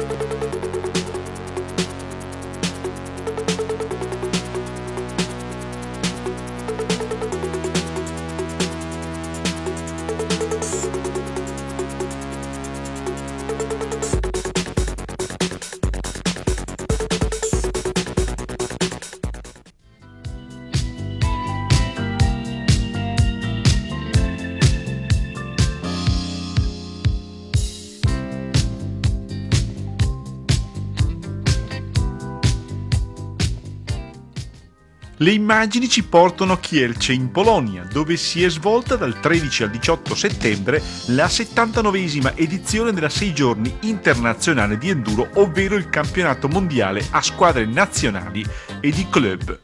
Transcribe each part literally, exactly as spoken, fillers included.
Le immagini ci portano a Kielce in Polonia, dove si è svolta dal tredici al diciotto settembre la settantanovesima edizione della sei giorni internazionale di enduro, ovvero il campionato mondiale a squadre nazionali e di club.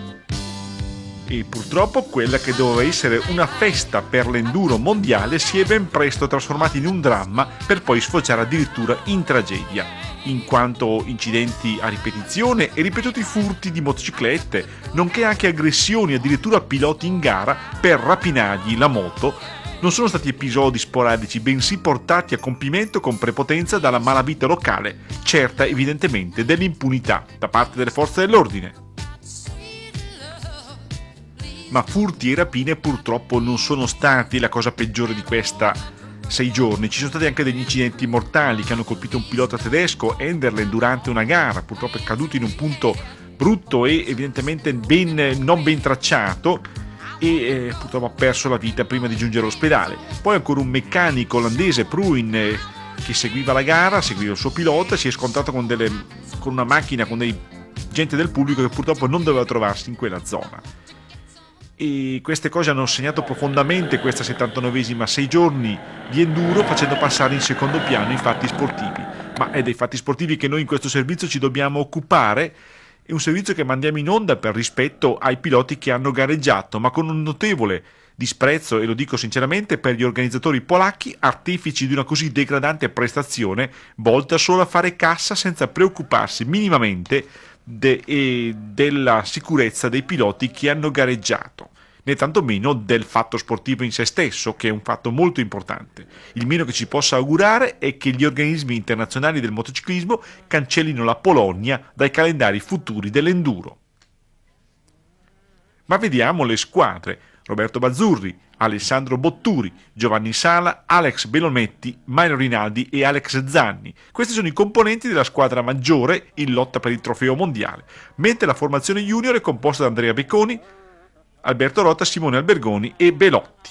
E purtroppo quella che doveva essere una festa per l'enduro mondiale si è ben presto trasformata in un dramma, per poi sfociare addirittura in tragedia, in quanto incidenti a ripetizione e ripetuti furti di motociclette, nonché anche aggressioni addirittura a piloti in gara per rapinargli la moto, non sono stati episodi sporadici, bensì portati a compimento con prepotenza dalla malavita locale, certa evidentemente dell'impunità da parte delle forze dell'ordine. Ma furti e rapine purtroppo non sono stati la cosa peggiore di questa sei giorni. Ci sono stati anche degli incidenti mortali che hanno colpito un pilota tedesco, Enderlen, durante una gara. Purtroppo è caduto in un punto brutto e evidentemente ben, non ben tracciato e eh, purtroppo ha perso la vita prima di giungere all'ospedale. Poi ancora un meccanico olandese, Pruin, eh, che seguiva la gara, seguiva il suo pilota, si è scontrato con, delle, con una macchina, con dei gente del pubblico che purtroppo non doveva trovarsi in quella zona. E queste cose hanno segnato profondamente questa settantanovesima sei giorni di enduro, facendo passare in secondo piano i fatti sportivi. Ma è dei fatti sportivi che noi in questo servizio ci dobbiamo occupare. È un servizio che mandiamo in onda per rispetto ai piloti che hanno gareggiato, ma con un notevole disprezzo, e lo dico sinceramente, per gli organizzatori polacchi, artefici di una così degradante prestazione volta solo a fare cassa senza preoccuparsi minimamente de- e della sicurezza dei piloti che hanno gareggiato, né tantomeno del fatto sportivo in se stesso, che è un fatto molto importante. Il meno che ci possa augurare è che gli organismi internazionali del motociclismo cancellino la Polonia dai calendari futuri dell'enduro. Ma vediamo le squadre. Roberto Bazzurri, Alessandro Botturi, Giovanni Sala, Alex Belometti, Mario Rinaldi e Alex Zanni. Questi sono i componenti della squadra maggiore in lotta per il trofeo mondiale, mentre la formazione junior è composta da Andrea Becconi, Alberto Rota, Simone Albergoni e Belotti.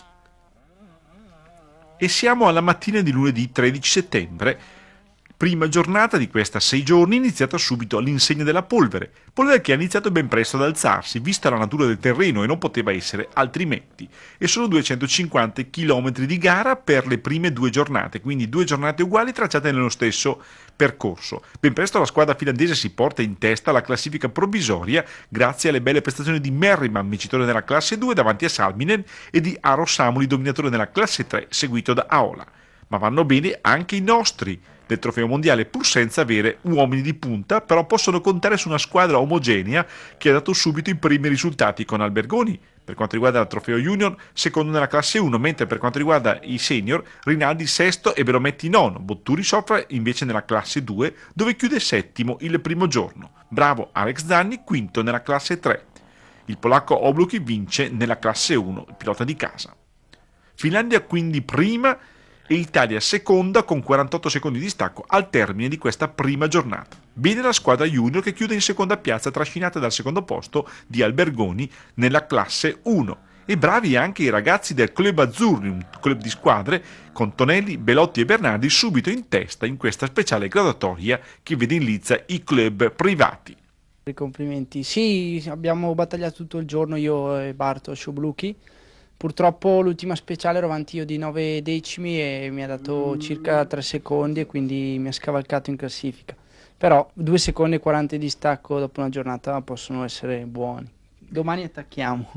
E siamo alla mattina di lunedì tredici settembre, prima giornata di questa sei giorni, iniziata subito all'insegna della polvere, polvere che ha iniziato ben presto ad alzarsi, vista la natura del terreno, e non poteva essere altrimenti. E sono duecentocinquanta chilometri di gara per le prime due giornate, quindi due giornate uguali tracciate nello stesso percorso. Ben presto la squadra finlandese si porta in testa alla classifica provvisoria grazie alle belle prestazioni di Merriman, vincitore nella classe due davanti a Salminen, e di Aro Samuli, dominatore nella classe tre, seguito da Aola. Ma vanno bene anche i nostri del trofeo mondiale, pur senza avere uomini di punta, però possono contare su una squadra omogenea che ha dato subito i primi risultati, con Albergoni, per quanto riguarda il trofeo junior, secondo nella classe uno, mentre per quanto riguarda i senior, Rinaldi sesto e Belometti nono, Botturi soffre invece nella classe due, dove chiude settimo il primo giorno. Bravo Alex Zanni, quinto nella classe tre. Il polacco Obluki vince nella classe uno, il pilota di casa. Finlandia quindi prima e Italia seconda con quarantotto secondi di distacco al termine di questa prima giornata. Bene la squadra junior che chiude in seconda piazza, trascinata dal secondo posto di Albergoni nella classe uno. E bravi anche i ragazzi del Club Azzurri, un club di squadre, con Tonelli, Belotti e Bernardi subito in testa in questa speciale graduatoria che vede in lizza i club privati. I complimenti. Sì, abbiamo battagliato tutto il giorno io e Bartosz Obluki. Purtroppo l'ultima speciale ero avanti io di nove decimi e mi ha dato circa tre secondi e quindi mi ha scavalcato in classifica. Però due secondi e quaranta di distacco dopo una giornata possono essere buoni. Domani attacchiamo.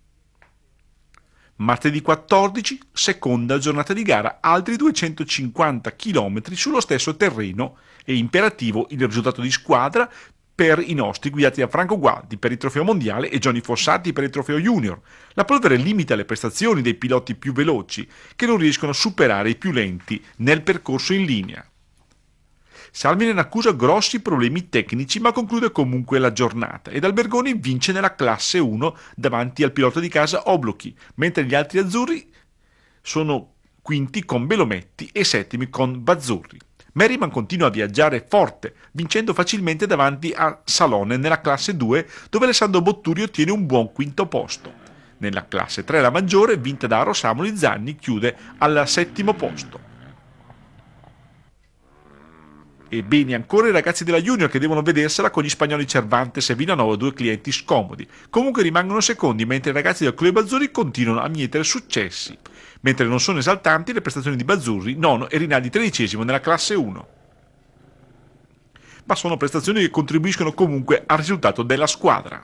Martedì quattordici, seconda giornata di gara, altri duecentocinquanta chilometri sullo stesso terreno, e imperativo il risultato di squadra per i nostri, guidati da Franco Gualdi per il trofeo mondiale e Johnny Fossati per il trofeo junior. La polvere limita le prestazioni dei piloti più veloci, che non riescono a superare i più lenti nel percorso in linea. Salminen accusa grossi problemi tecnici ma conclude comunque la giornata ed Albergoni vince nella classe uno davanti al pilota di casa Oblochi, mentre gli altri azzurri sono quinti con Belometti e settimi con Bazzurri. Merriman continua a viaggiare forte, vincendo facilmente davanti a Salone nella classe due, dove Alessandro Botturi ottiene un buon quinto posto. Nella classe tre, la maggiore, vinta da Aro Samoli, Zanni chiude al settimo posto. E bene ancora i ragazzi della Junior che devono vedersela con gli spagnoli Cervantes e Villanova, due clienti scomodi. Comunque rimangono secondi, mentre i ragazzi del Club Azzurri continuano a mietere successi. Mentre non sono esaltanti le prestazioni di Bazzurri, nono, e Rinaldi tredicesimo nella classe uno. Ma sono prestazioni che contribuiscono comunque al risultato della squadra.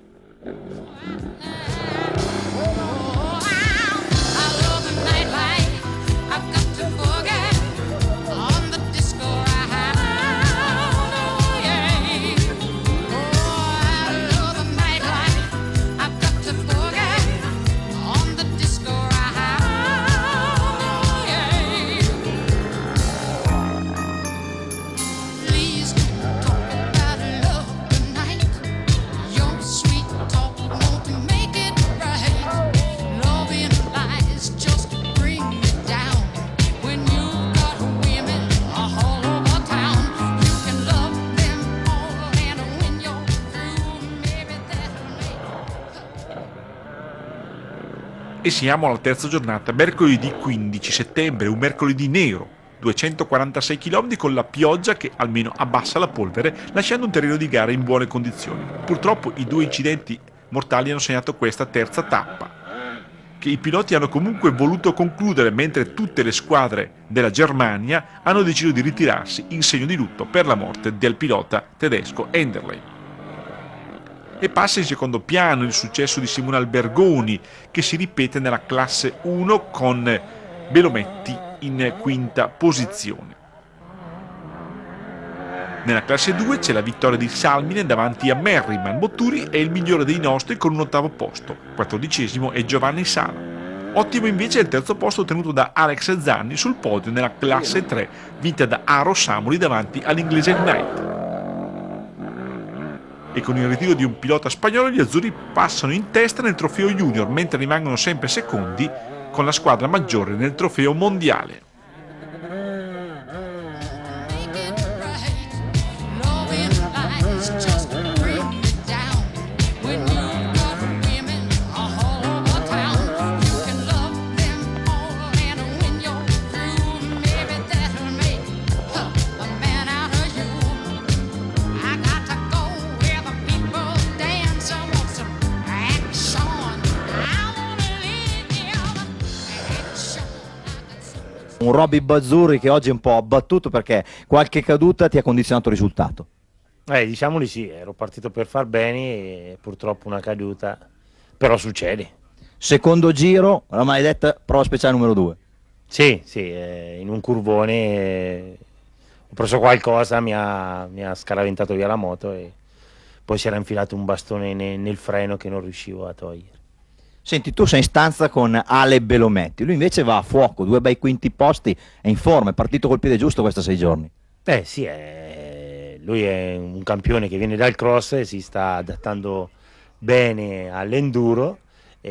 E siamo alla terza giornata, mercoledì quindici settembre, un mercoledì nero, duecentoquarantasei chilometri con la pioggia che almeno abbassa la polvere, lasciando un terreno di gara in buone condizioni. Purtroppo i due incidenti mortali hanno segnato questa terza tappa, che i piloti hanno comunque voluto concludere, mentre tutte le squadre della Germania hanno deciso di ritirarsi in segno di lutto per la morte del pilota tedesco Enderley. E passa in secondo piano il successo di Simone Albergoni, che si ripete nella classe uno con Belometti in quinta posizione. Nella classe due c'è la vittoria di Salminen davanti a Merriman. Botturi è il migliore dei nostri con un ottavo posto, quattordicesimo è Giovanni Sala. Ottimo invece è il terzo posto ottenuto da Alex Zanni sul podio nella classe tre, vinta da Aro Samoli davanti all'inglese Knight. E con il ritiro di un pilota spagnolo gli azzurri passano in testa nel trofeo junior, mentre rimangono sempre secondi con la squadra maggiore nel trofeo mondiale. Un Robby Bazzurri che oggi è un po' abbattuto perché qualche caduta ti ha condizionato il risultato. Eh, diciamo di sì, ero partito per far bene e purtroppo una caduta, però succede. Secondo giro, la maledetta prova speciale numero due. Sì, sì, eh, in un curvone eh, ho preso qualcosa, mi ha, mi ha scaraventato via la moto e poi si era infilato un bastone ne, nel freno che non riuscivo a togliere. Senti, tu sei in stanza con Ale Belometti, lui invece va a fuoco, due bei quinti posti, è in forma, è partito col piede giusto questi sei giorni. Eh sì, è... lui è un campione che viene dal cross e si sta adattando bene all'enduro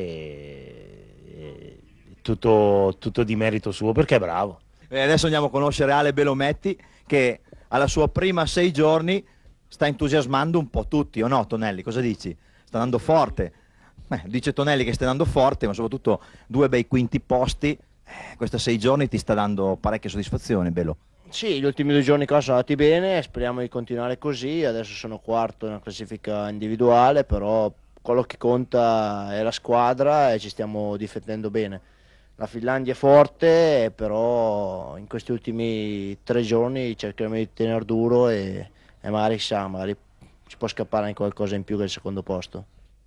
e... e tutto, tutto di merito suo perché è bravo. E adesso andiamo a conoscere Ale Belometti che alla sua prima sei giorni sta entusiasmando un po' tutti, o no Tonelli, cosa dici? Sta andando forte. Beh, dice Tonelli che stai andando forte, ma soprattutto due bei quinti posti, eh, questi sei giorni ti sta dando parecchie soddisfazioni, Belo. Sì, gli ultimi due giorni qua sono andati bene, speriamo di continuare così, adesso sono quarto nella classifica individuale, però quello che conta è la squadra e ci stiamo difendendo bene. La Finlandia è forte, però in questi ultimi tre giorni cercheremo di tenere duro e, e magari sa, magari ci può scappare anche qualcosa in più che il secondo posto.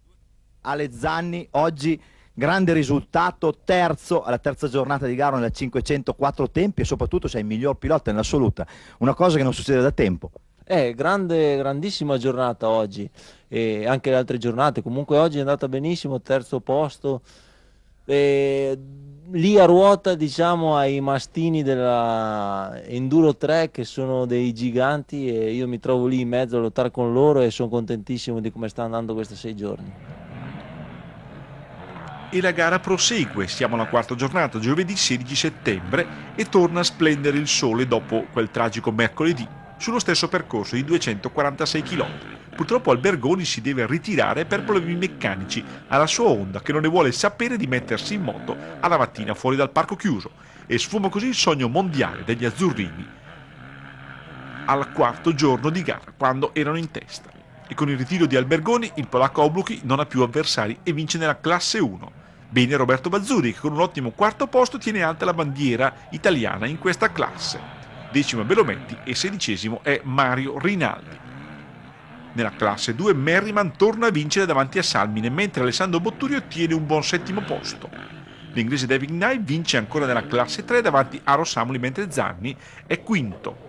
Ale Zanni, oggi grande risultato, terzo alla terza giornata di gara nella cinquecentoquattro tempi e soprattutto sei il miglior pilota nell'assoluta, una cosa che non succede da tempo. Eh, grande, grandissima giornata oggi e anche le altre giornate, comunque oggi è andata benissimo, terzo posto, E lì a ruota, diciamo, ai mastini della Enduro tre, che sono dei giganti, e io mi trovo lì in mezzo a lottare con loro e sono contentissimo di come sta andando questi sei giorni. E la gara prosegue, siamo alla quarta giornata, giovedì sedici settembre, e torna a splendere il sole dopo quel tragico mercoledì sullo stesso percorso di duecentoquarantasei chilometri. Purtroppo Albergoni si deve ritirare per problemi meccanici alla sua Honda, che non ne vuole sapere di mettersi in moto alla mattina fuori dal parco chiuso, e sfuma così il sogno mondiale degli azzurrini al quarto giorno di gara, quando erano in testa. E con il ritiro di Albergoni il polacco Obluki non ha più avversari e vince nella classe uno. Bene Roberto Bazzuri, che con un ottimo quarto posto tiene alta la bandiera italiana in questa classe. Decimo Belometti e sedicesimo è Mario Rinaldi. Nella classe due Merriman torna a vincere davanti a Salmine, mentre Alessandro Botturi ottiene un buon settimo posto. L'inglese David Knight vince ancora nella classe tre davanti a Rosamoli, mentre Zanni è quinto.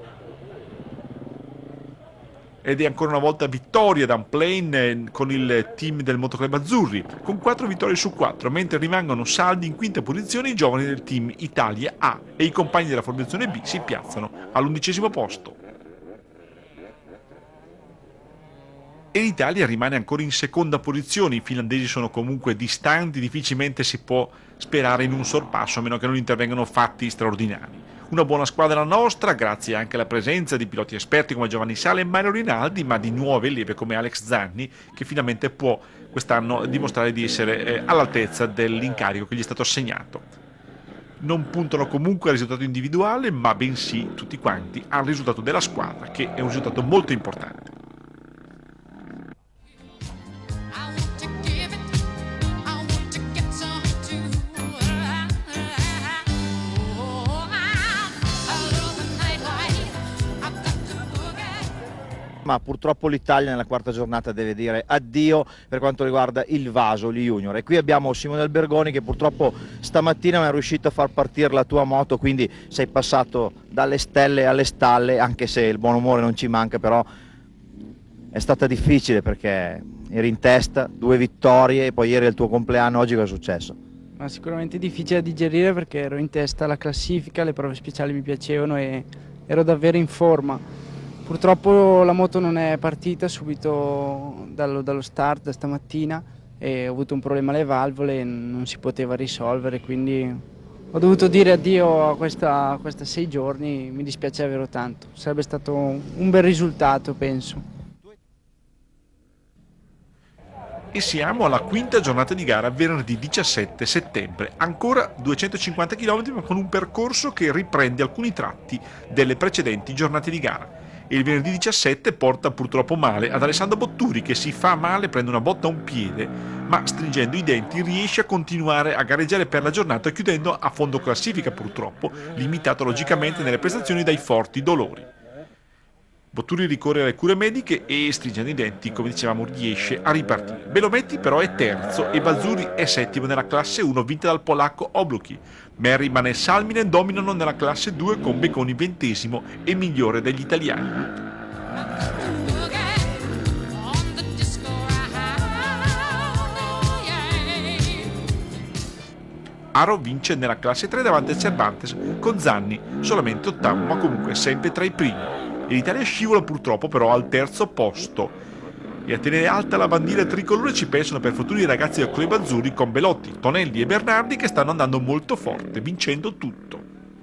Ed è ancora una volta vittoria da Plain con il team del Motoclub Azzurri, con quattro vittorie su quattro, mentre rimangono saldi in quinta posizione i giovani del team Italia A, e i compagni della formazione B si piazzano all'undicesimo posto. E l'Italia rimane ancora in seconda posizione. I finlandesi sono comunque distanti, difficilmente si può sperare in un sorpasso a meno che non intervengano fatti straordinari. Una buona squadra la nostra, grazie anche alla presenza di piloti esperti come Giovanni Sala e Mario Rinaldi, ma di nuove leve come Alex Zanni, che finalmente può quest'anno dimostrare di essere eh, all'altezza dell'incarico che gli è stato assegnato. Non puntano comunque al risultato individuale, ma bensì tutti quanti al risultato della squadra, che è un risultato molto importante. Ma purtroppo l'Italia nella quarta giornata deve dire addio per quanto riguarda il Vasoli Junior. E qui abbiamo Simone Albergoni, che purtroppo stamattina non è riuscito a far partire la tua moto, quindi sei passato dalle stelle alle stalle, anche se il buon umore non ci manca, però è stata difficile perché eri in testa, due vittorie e poi ieri è il tuo compleanno. Oggi cosa è successo? Ma sicuramente difficile da digerire perché ero in testa alla classifica, le prove speciali mi piacevano e ero davvero in forma. Purtroppo la moto non è partita subito dallo, dallo start da stamattina e ho avuto un problema alle valvole e non si poteva risolvere, quindi ho dovuto dire addio a questa, a questa sei giorni. Mi dispiace davvero tanto, sarebbe stato un bel risultato, penso. E siamo alla quinta giornata di gara, venerdì diciassette settembre, ancora duecentocinquanta chilometri, ma con un percorso che riprende alcuni tratti delle precedenti giornate di gara. E il venerdì diciassette porta purtroppo male ad Alessandro Botturi, che si fa male, prende una botta a un piede, ma stringendo i denti riesce a continuare a gareggiare per la giornata, chiudendo a fondo classifica purtroppo, limitato logicamente nelle prestazioni dai forti dolori. Botturi ricorre alle cure mediche e, stringendo i denti, come dicevamo, riesce a ripartire. Belometti però è terzo e Bazzuri è settimo nella classe uno, vinta dal polacco Obluki. Merriman e Salminen dominano nella classe due, con Becconi ventesimo e migliore degli italiani. Aro vince nella classe tre davanti a Cervantes, con Zanni solamente ottavo, ma comunque sempre tra i primi. E l'Italia scivola purtroppo però al terzo posto. E a tenere alta la bandiera tricolore ci pensano per fortuna i ragazzi del Club Azzurri, con Belotti, Tonelli e Bernardi, che stanno andando molto forte, vincendo tutto.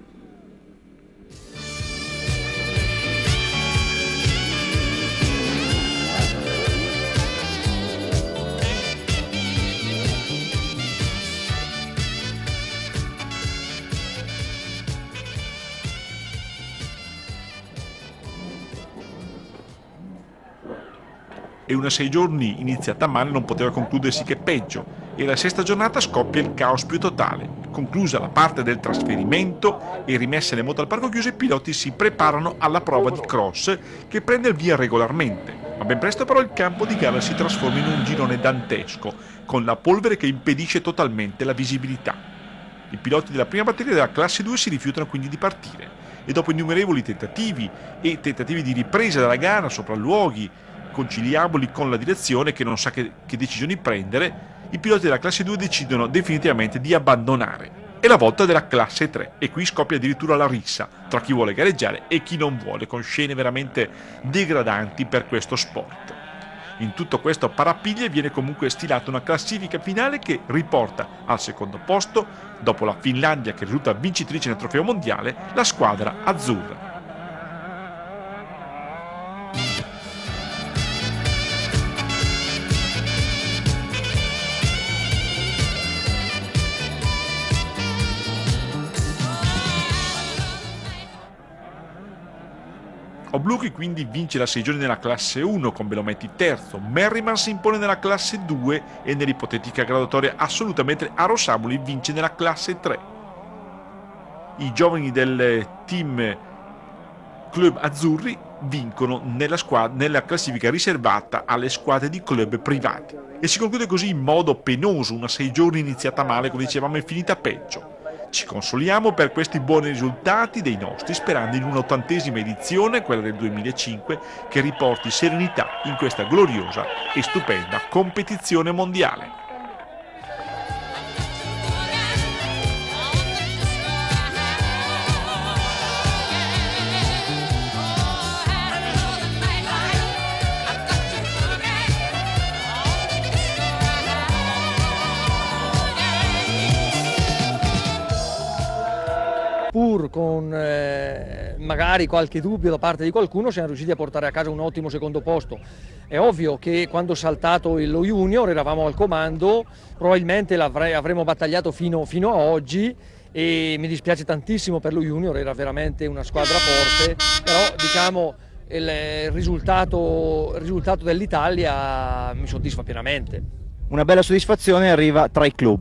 E una sei giorni iniziata male non poteva concludersi che peggio, e la sesta giornata scoppia il caos più totale. Conclusa la parte del trasferimento e rimesse le moto al parco chiuso, i piloti si preparano alla prova di cross, che prende il via regolarmente. Ma ben presto però il campo di gara si trasforma in un girone dantesco, con la polvere che impedisce totalmente la visibilità. I piloti della prima batteria della classe due si rifiutano quindi di partire, e dopo innumerevoli tentativi e tentativi di ripresa della gara, sopralluoghi conciliabili con la direzione che non sa che, che decisioni prendere, i piloti della classe due decidono definitivamente di abbandonare. È la volta della classe tre e qui scoppia addirittura la rissa tra chi vuole gareggiare e chi non vuole, con scene veramente degradanti per questo sport. In tutto questo parapiglie viene comunque stilata una classifica finale che riporta al secondo posto, dopo la Finlandia che risulta vincitrice nel trofeo mondiale, la squadra azzurra. Obluki quindi vince la sei giorni nella classe uno con Belometti terzo, Merriman si impone nella classe due e nell'ipotetica graduatoria assolutamente Arosamuli vince nella classe tre. I giovani del team club azzurri vincono nella, squadra, nella classifica riservata alle squadre di club privati. E si conclude così in modo penoso una sei giorni iniziata male, come dicevamo, e finita peggio. Ci consoliamo per questi buoni risultati dei nostri, sperando in un'ottantesima edizione, quella del duemilacinque, che riporti serenità in questa gloriosa e stupenda competizione mondiale. Pur con eh, magari qualche dubbio da parte di qualcuno, siamo riusciti a portare a casa un ottimo secondo posto. È ovvio che quando saltato lo junior eravamo al comando, probabilmente avremmo battagliato fino, fino a oggi, e mi dispiace tantissimo per lo junior, era veramente una squadra forte, però diciamo il risultato, il risultato dell'Italia mi soddisfa pienamente. Una bella soddisfazione arriva tra i club.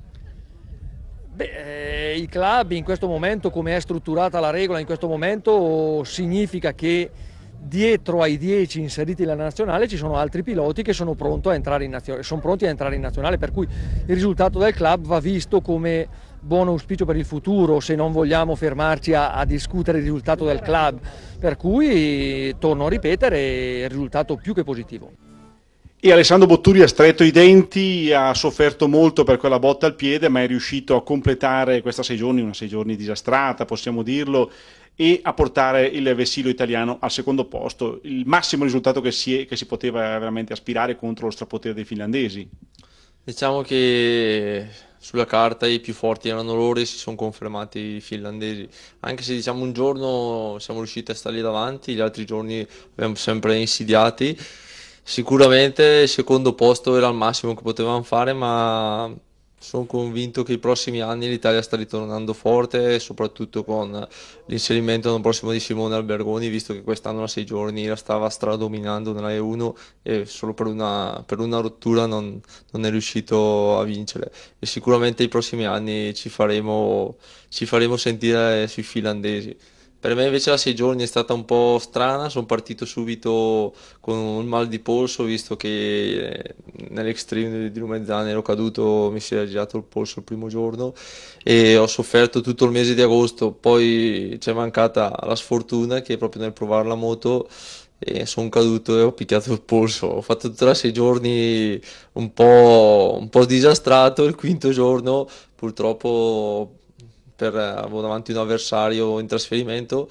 Beh, eh, i club in questo momento, come è strutturata la regola in questo momento, significa che dietro ai dieci inseriti nella nazionale ci sono altri piloti che sono, pronto a entrare in nazionale, sono pronti a entrare in nazionale, per cui il risultato del club va visto come buon auspicio per il futuro, se non vogliamo fermarci a, a discutere il risultato del club, per cui torno a ripetere, il risultato più che positivo. E Alessandro Botturi ha stretto i denti, ha sofferto molto per quella botta al piede, ma è riuscito a completare questa sei giorni, una sei giorni disastrata, possiamo dirlo, e a portare il Vessillo italiano al secondo posto, il massimo risultato che si, è, che si poteva veramente aspirare contro lo strapotere dei finlandesi. Diciamo che sulla carta i più forti erano loro e si sono confermati i finlandesi, anche se diciamo un giorno siamo riusciti a starli davanti, gli altri giorni abbiamo sempre insidiati. Sicuramente il secondo posto era il massimo che potevamo fare, ma sono convinto che i prossimi anni l'Italia sta ritornando forte, soprattutto con l'inserimento l'anno prossimo di Simone Albergoni, visto che quest'anno a sei giorni la stava stradominando nella E uno e solo per una, per una rottura non, non è riuscito a vincere. E sicuramente i prossimi anni ci faremo, ci faremo sentire sui finlandesi. Per me invece la sei giorni è stata un po' strana, sono partito subito con un mal di polso, visto che nell'extreme di Lumezzane ero caduto, mi si era girato il polso il primo giorno e ho sofferto tutto il mese di agosto, poi c'è mancata la sfortuna che proprio nel provare la moto e sono caduto e ho picchiato il polso. Ho fatto tutta la sei giorni un po', un po' disastrato, il quinto giorno purtroppo per, avevo davanti un avversario in trasferimento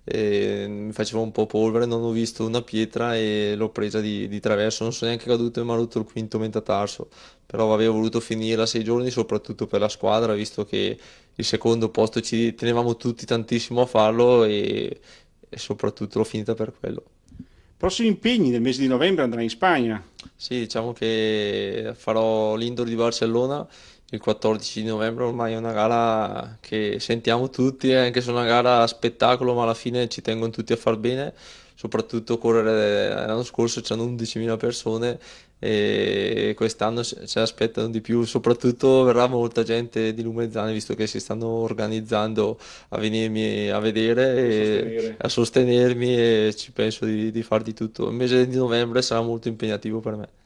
e mi faceva un po' polvere, non ho visto una pietra e l'ho presa di, di traverso, non sono neanche caduto e mi ha rotto il quinto metatarso, però avevo voluto finire a sei giorni soprattutto per la squadra, visto che il secondo posto ci tenevamo tutti tantissimo a farlo e, e soprattutto l'ho finita per quello. Prossimi impegni nel mese di novembre andrai in Spagna. Sì, diciamo che farò l'Indoor di Barcellona il quattordici di novembre, ormai è una gara che sentiamo tutti, eh, anche se è una gara a spettacolo, ma alla fine ci tengono tutti a far bene, soprattutto correre. L'anno scorso c'erano undicimila persone e quest'anno ci aspettano di più, soprattutto verrà molta gente di Lumezzane, visto che si stanno organizzando a venirmi a vedere e a sostenermi, e ci penso di, di far di tutto. Il mese di novembre sarà molto impegnativo per me.